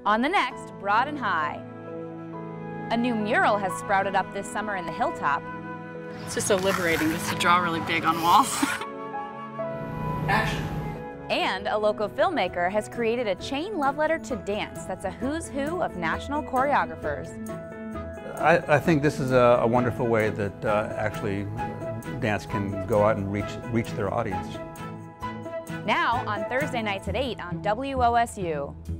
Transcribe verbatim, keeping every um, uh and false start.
On the next, Broad and High. A new mural has sprouted up this summer in the Hilltop. It's just so liberating just to draw really big on walls. Action. And a local filmmaker has created a chain love letter to dance that's a who's who of national choreographers. I, I think this is a, a wonderful way that uh, actually dance can go out and reach, reach their audience. Now on Thursday nights at eight on W O S U.